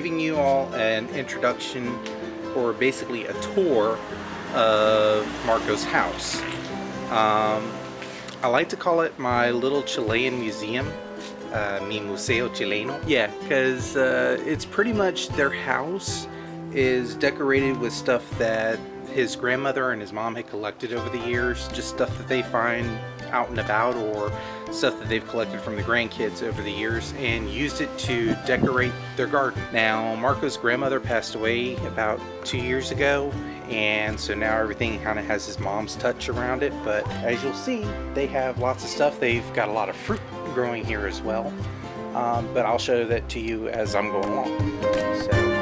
giving you all an introduction, or basically a tour of Marco's house. I like to call it my little Chilean museum, mi museo chileno. Yeah, because it's pretty much their house is decorated with stuff that his grandmother and his mom had collected over the years, just stuff that they find out and about, or stuff that they've collected from the grandkids over the years, and used it to decorate their garden. Now, Marco's grandmother passed away about 2 years ago, and so now everything kind of has his mom's touch around it, but as you'll see, they have lots of stuff. They've got a lot of fruit growing here as well, but I'll show that to you as I'm going along. So.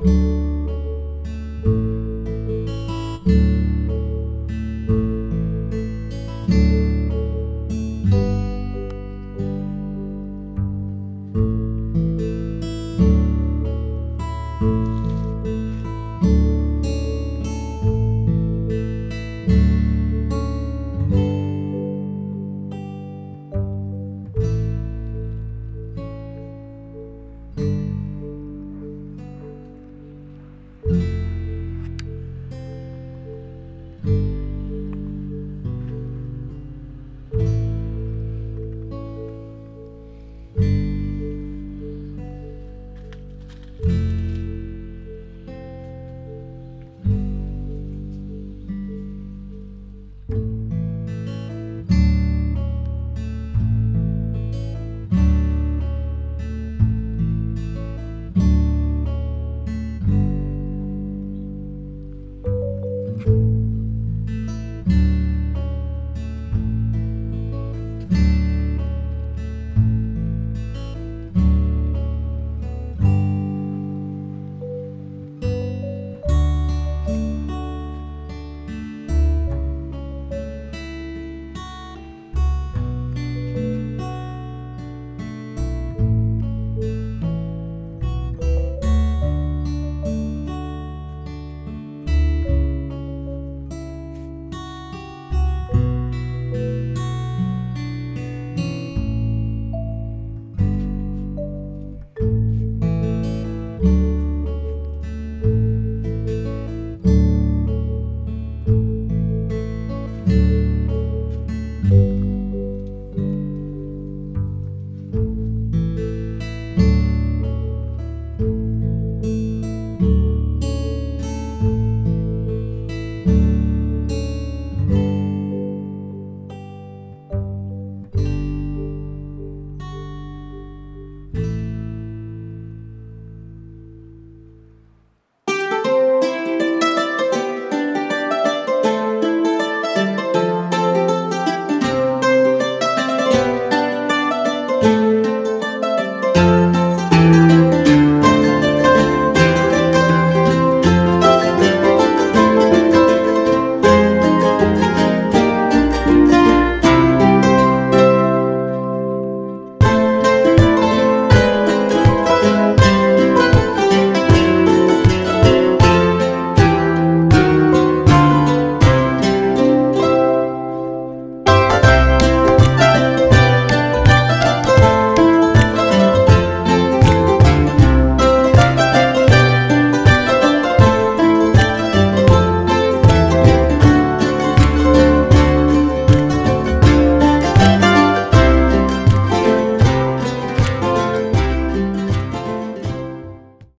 you.